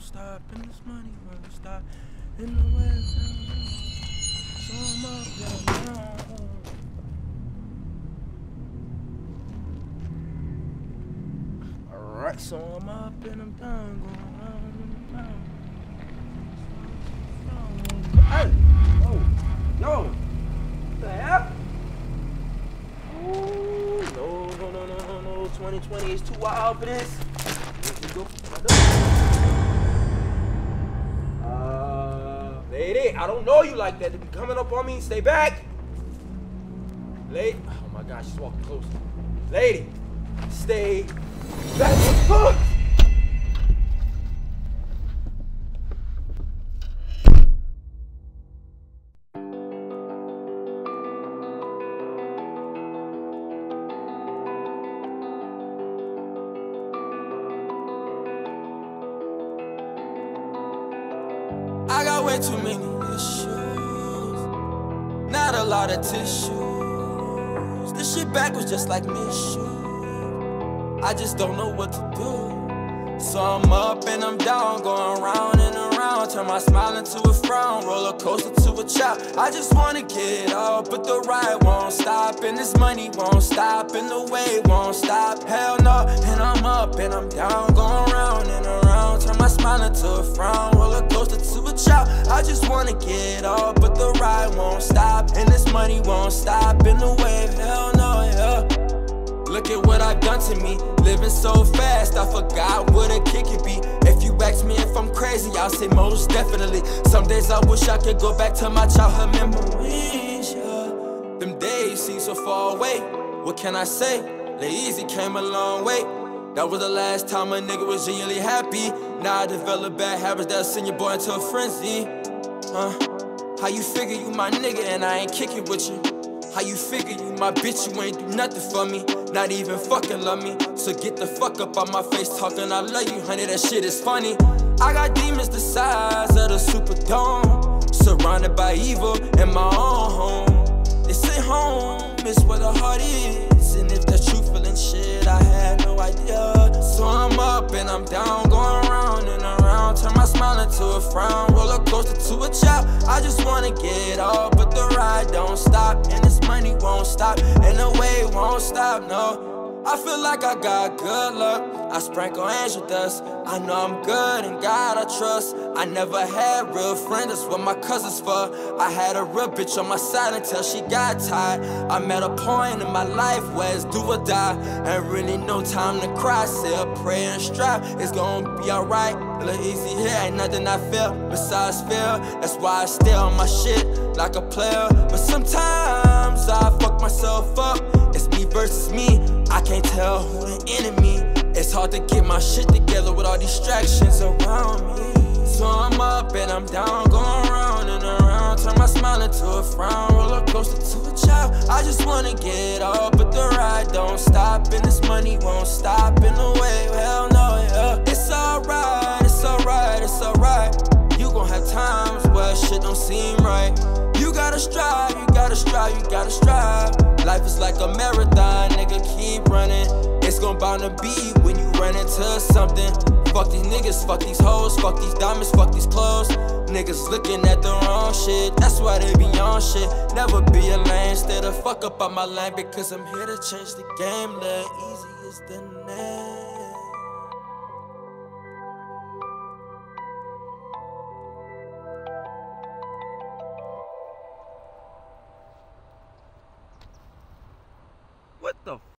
stop, and this money won't stop. In the way, so I'm up there now. Alright, so I'm up and I'm down, going round and round. Hey! Oh! Yo! What the hell? Ooh, no. 2020 is too wild for this. Lady, I don't know you like that. To be coming up on me, stay back. Lady, oh my gosh, she's walking close. Lady, stay back. I got way too many issues, not a lot of tissues. This shit back was just like Miss You. I just don't know what to do. So I'm up and I'm down, going round and around. Turn my smile into a frown, roller coaster to a chop. I just wanna get up, but the ride won't stop. And this money won't stop, and the wave won't stop. Hell no, and I'm up and I'm down, going round and around. Turn my smile into a frown, roller coaster to a chop. I just wanna get up, but the ride won't stop. And this money won't stop, and the wave, hell no, yeah. Look at what I've done to me, living so fast, I forgot what a kick it be. If you ask me if I'm crazy, I'll say most definitely. Some days I wish I could go back to my childhood memories, yeah. Them days seem so far away, what can I say? Lay Easy came a long way. That was the last time a nigga was genuinely happy. Now I develop bad habits that'll send your boy into a frenzy. How you figure you my nigga and I ain't kicking with you? How you figure you my bitch, you ain't do nothing for me, not even fucking love me. So get the fuck up on my face talking I love you, honey, that shit is funny. I got demons the size of the Superdome, surrounded by evil in my own home. They say home is where the heart is, and if that's truthful and shit, I had no idea. So I'm up and I'm down, going round and around. Turn my smile into a frown, roller coaster to a chop. I just wanna get up, but the ride don't stop. And this money won't stop, and the wave won't stop, no. I feel like I got good luck, I sprinkle angel dust. I know I'm good and God I trust. I never had real friends, that's what my cousins for. I had a real bitch on my side until she got tired. I'm at a point in my life where it's do or die. Ain't really no time to cry, say a prayer and strive. It's gonna be alright, Lay Easy here, ain't nothing I feel besides fear. That's why I stay on my shit like a player. But sometimes I fuck myself up, it's me versus me. I can't tell who the enemy. It's hard to get my shit together with all distractions around me. So I'm up and I'm down, going round and around. Turn my smile into a frown, roller coaster to a child. I just wanna get up, but the ride don't stop. And this money won't stop, in the wave, hell no, yeah. It's alright, it's alright, it's alright. You gon' have times where shit don't seem right. You gotta strive, you gotta strive, you gotta strive. Life is like a marathon, nigga, keep running. It's gon' bound to be when you run into something. Fuck these niggas, fuck these hoes, fuck these diamonds, fuck these clothes. Niggas looking at the wrong shit, that's why they be on shit. Never be a lame, stay the fuck up on my lane, because I'm here to change the game. Lay Easy is the name. What the